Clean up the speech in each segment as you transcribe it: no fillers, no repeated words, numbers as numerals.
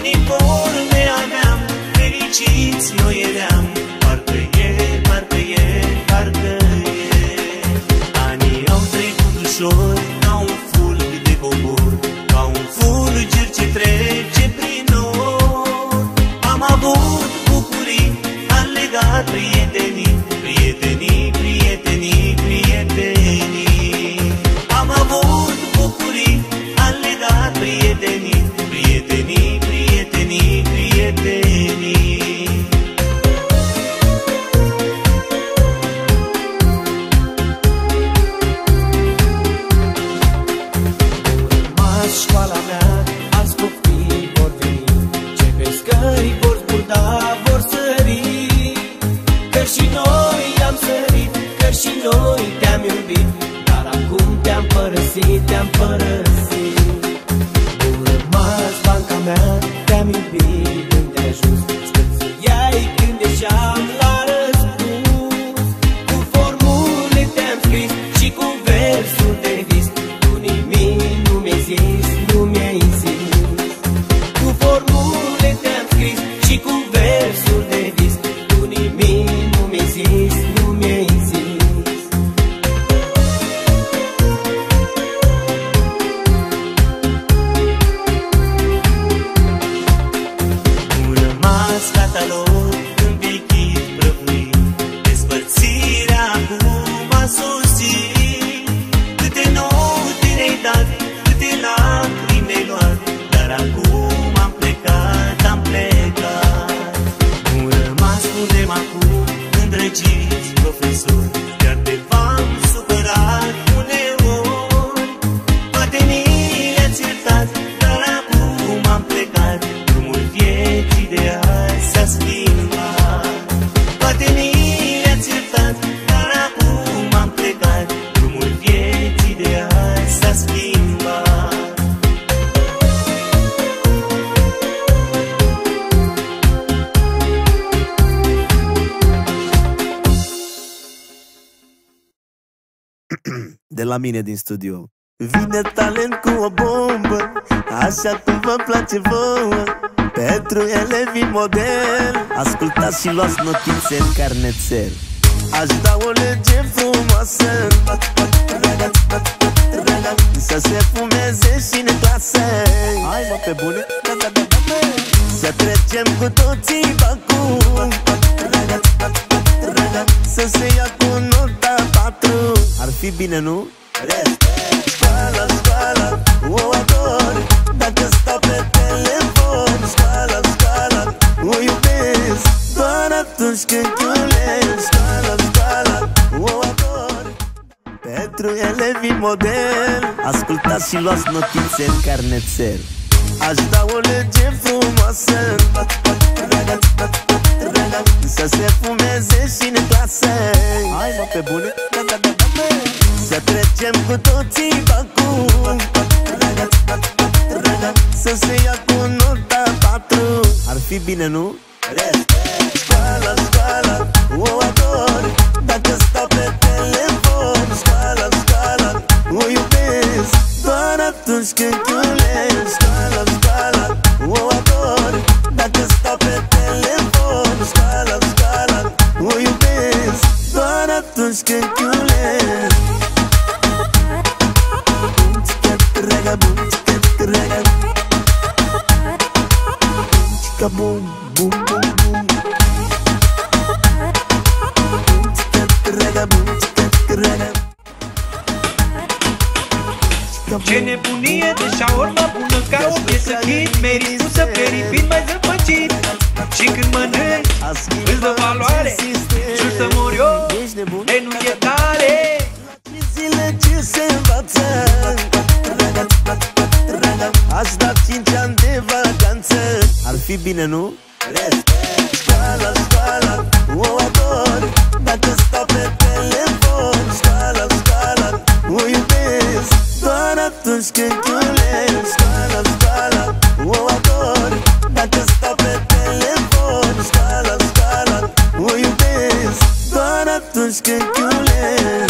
uniforme aveam, fericiți noi eram. Parcă e, parcă e, parcă e. Anii au trecut ușor, ca un fulg de cobor, ca un fulger ce trece prin nor. Am avut bucurii, am legat prietenii, prietenii, prietenii, prietenii. Am avut bucurii, am legat prietenii, prietenii, prietenii, prietenii. Școala mea, alți copii vor veni, ce pescări vor zburda, vor sări. Că și noi am sărit, că și noi te-am iubit, dar acum te-am părăsit, te-am părăsit. Nu rămas banca mea, te-am iubit unde ai ajuns, scârțâiai când ieșeam la răspuns. Cu formule te-am scris și cu versuri de vis, tu nimic nu mi-ai zis, nu mi-ai zis. Cu formule te-am scris și cu versuri de vis, tu nimic nu mi-ai zis, nu mi-ai zis. Nu rămas catalog învechit, prăbuit, despărțirea acum a sosit. Câte note ne-ai dat, câte lacrimi ne-ai luat, dar acum am plecat, am plecat. Nu rămas undem acum, îndrăgiți profesori, chiar de v-am supărat uneori. Poate ni le-ați iertat, dar acum am plecat, drumul vieții de azi s-a schimbat. Poate ni le-ați iertat, dar acum am plecat, drumul vieții de azi s-a schimbat. De la mine din studio. Vine talent cu o bombă, așa cum vă place vouă, pentru elevii model. Ascultați și luați notițe în carnețel. Aș da o lege frumoasă să se fumeze și în clasă. Hai mă, pe bune? Să trecem cu toții bacul, să se ia cu nota 4. Ar fi bine, nu? Școala, școala, o ador, dacă stau pe telefon. Școala, școala, o iubesc doar atunci când chiulesc. Școala, școala, o ador, pentru elevii model. Ascultați și luați notițe în carnețel. Aș da o lege frumoasă să se fumeze și în clasă. Hai mă, pe bune? Să trecem cu toții bacul, să se ia cu nota 4. Ar fi bine, nu? Școala, școala, o ador, dacă stau pe telefon. Școala, școala, o iubesc doar atunci când chiulesc. Școala, școala, o ador, dacă stau pe telefon. Școala, școala, o iubesc doar atunci când chiulesc. Boom, boom, boom, boom. Ce nebunie de șaur mă bună ca o piesă hit, meriți tu să perifin mai zăpăcit. Și când mănânci, îți dă valoare, jur să mor eu, de nu e tare. Zile ce se învață, aș da 5 ani de vacanță. Ar fi bine, nu? Școala, școala, o ador, dacă stau pe telefon. Școala, școala, o iubesc doar atunci când chiulesc. Școala, școala, o ador, dacă stau pe telefon. Școala, școala, o iubesc doar atunci când chiulesc.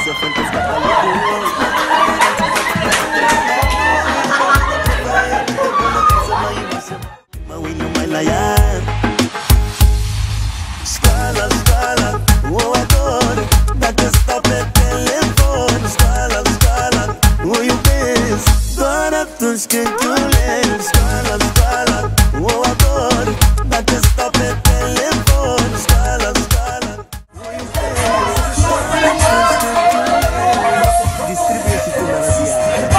să fântesc ca talibul. Mă uit numai la ea. Școala, școala, o ador. Dacă stau pe telefon. Școala, școala, o iubesc doar atunci când iulesc. Școala, școala, o ador. Dacă stau pe telefon. Școala, școala, o iubesc doar atunci când iulesc. Distribuie și tu la radio.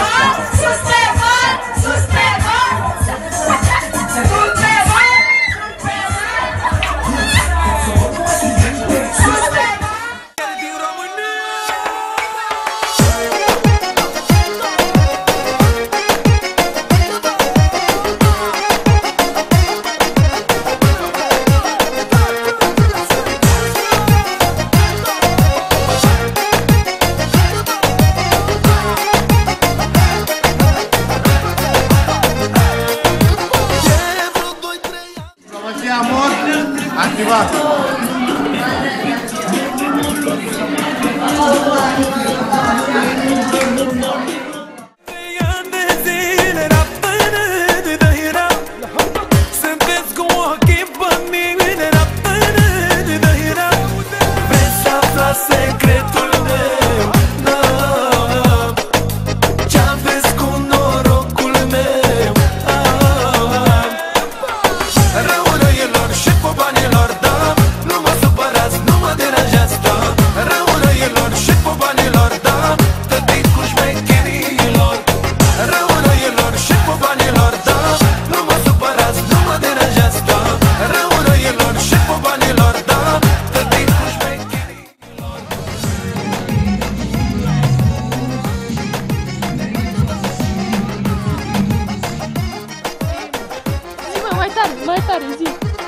Amor, activat. Mai tare, zi!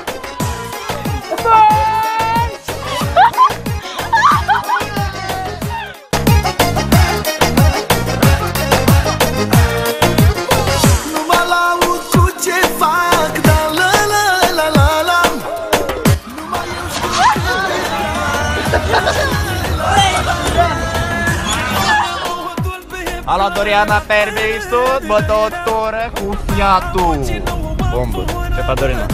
Nu mă laud cu ce fac, da la la la la la. Numai eu știu că Alla Doriana permisut, bă, doctoră, cu fiatul. Bombă, ce fa Dorina?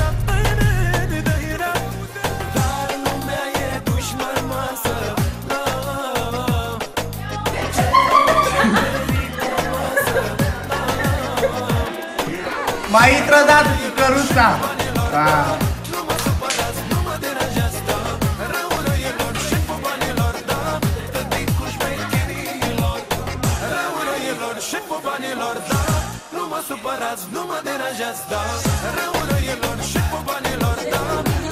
Mai intră dată cu căruța. Da. Nu mă supărați, nu mă deranjați, da. Rău răielor și pe banilor, da.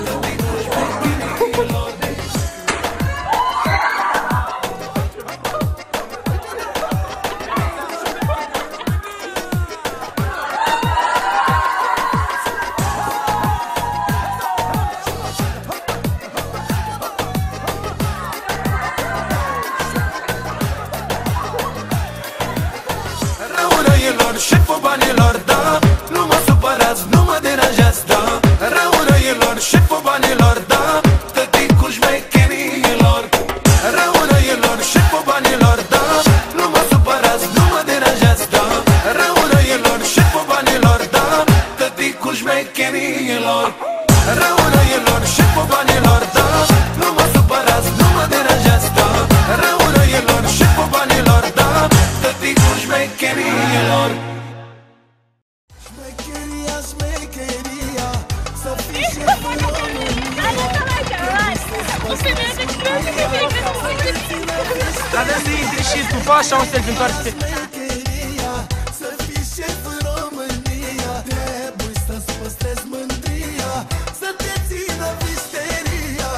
Și pe banilor, da. Nu mă supărați, nu mă deranjați, da. Rău răielor și pe banilor, da. Tăticul șmecherilor. Rău răielor și pe banilor, da. Nu mă supărați, nu mă deranjați, da. Rău răielor și pe banilor, da. Tăticul șmecherilor. Rău răielor și pe banilor, da. Nu mă supărați, nu mă deranjați, da. Rău răielor și pe banilor, da. Tăticul șmecherilor. Șmecheria, șmecheria, să fii șeful România. Dar de să intri și tu, fă așa un selfie, întoarce-te. Să fii șeful România. Trebuie să-ți păstrezi mândria, să te țină visteria.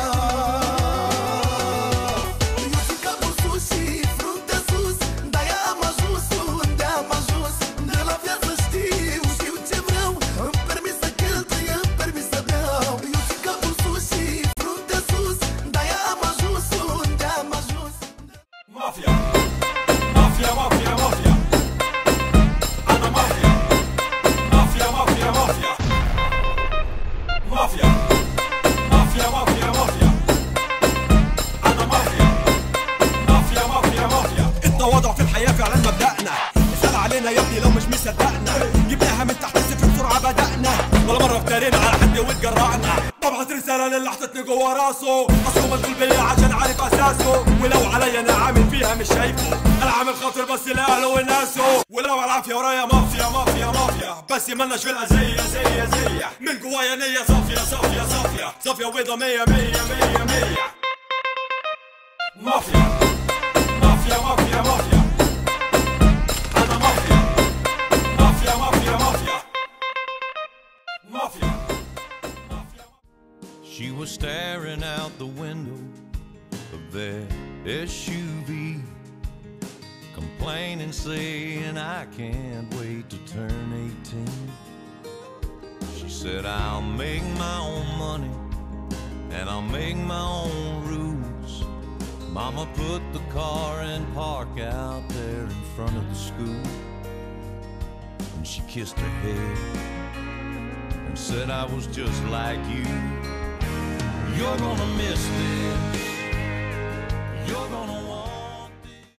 Eu țin capul sus și fruntea sus, de-aia am ajuns unde am ajuns. De la viață știu ce vreau, îmi permis să cheltui, îmi permis să beau. Eu țin capul sus și fruntea sus, de-aia am ajuns unde am ajuns. Mafia, mafia, mafia, mafia. جوا راسه، اصله مشغول بيا عشان عارف اساسه، ولو عليا انا عامل فيها مش شايفه، انا عامل خاطر بس لاهله وناسه، ولو على العافيه ورايا مافيا مافيا مافيا، بس مالناش في الأذية زي من جوايا نية صافية صافية صافية صافية وبيضة 100 100 100 100 مافيا مافيا مافيا مافيا، أنا مافيا مافيا مافيا مافيا مافيا. She was staring out the window of their SUV, complaining, saying, I can't wait to turn 18. She said, I'll make my own money and I'll make my own rules. Mama put the car and park out there in front of the school, and she kissed her head and said, I was just like you. You're gonna miss this.